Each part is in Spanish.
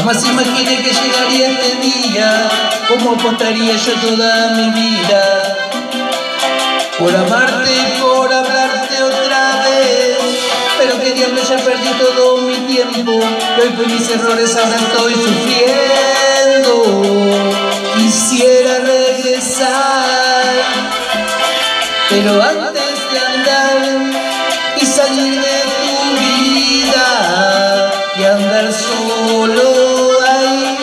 Jamás imaginé que llegaría este día, cómo apostaría yo toda mi vida por amarte y por hablarte otra vez. Pero qué diablo, ya perdí todo mi tiempo, y hoy por mis errores ahora estoy sufriendo. Quisiera regresar, pero antes de andar y salir de tu vida y andar solo ahí,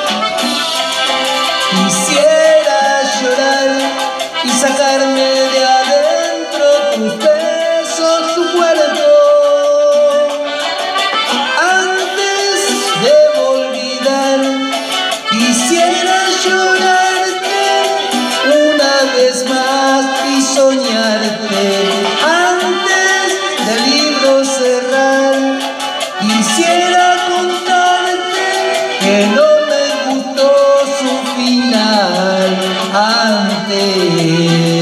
quisiera llorar y sacarme de adentro tus besos, tu cuerpo. Antes de olvidar, quisiera llorarte una vez más y soñarte. Antes del libro cerrar, quisiera contarte que no me gustó su final antes.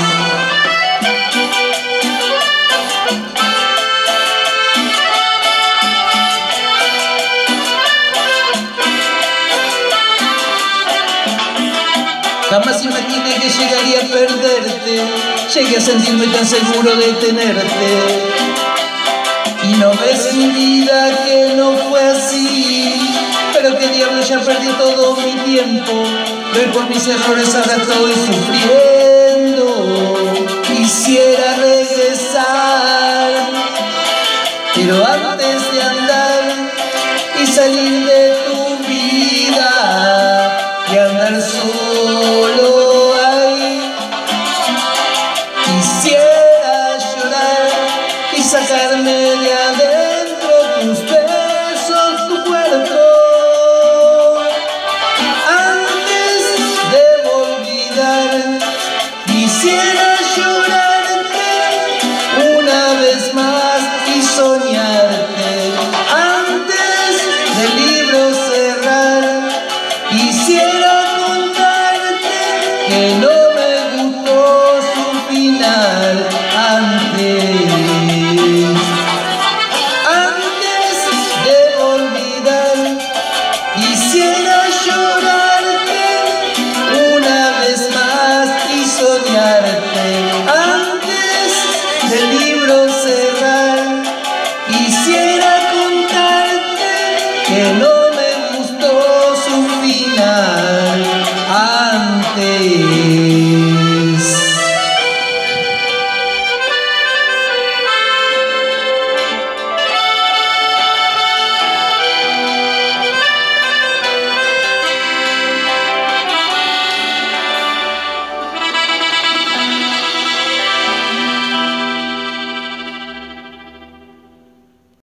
Jamás imaginé que llegaría a perderte, llegué a sentirme tan seguro de tenerte. Y no ves mi vida que no fue así, pero qué diablo, ya perdí todo mi tiempo, hoy por mis errores ahora estoy sufriendo. Quisiera regresar, pero antes de andar y salir de